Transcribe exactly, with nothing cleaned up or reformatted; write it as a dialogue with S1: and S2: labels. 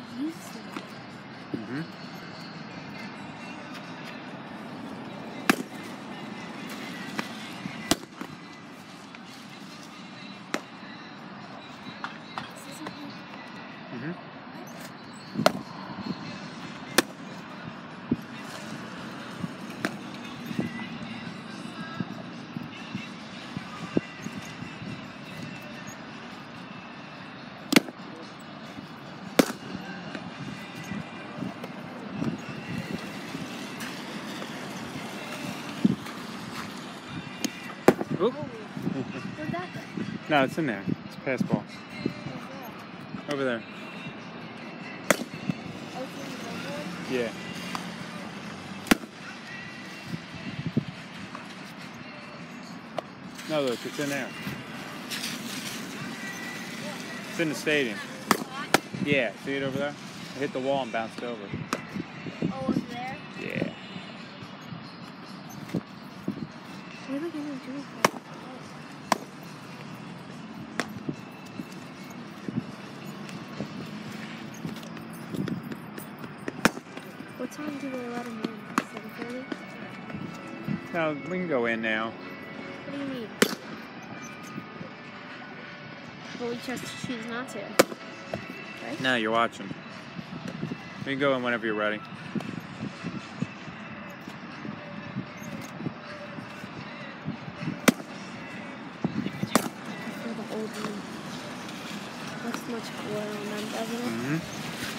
S1: used to.
S2: Mm-hmm.
S1: This isn't like...
S2: Mm-hmm. Oop.
S1: Where'd that go?
S2: No, it's in there. It's a pass ball. Over there.
S1: Oh, it's in the billboard?
S2: Yeah. No, look, it's in there. It's in the stadium. Yeah, see it over there? It hit the wall and bounced over.
S1: Oh, it's there?
S2: Yeah.
S1: What are we gonna do with that? What time do they let him in? seven thirty?
S2: No, we can go in now.
S1: What do you mean? But we just choose not to. Right?
S2: No, you're watching. We can go in whenever you're ready.
S1: I feel the old one. Looks much cooler on them, doesn't it?
S2: Mm-hmm.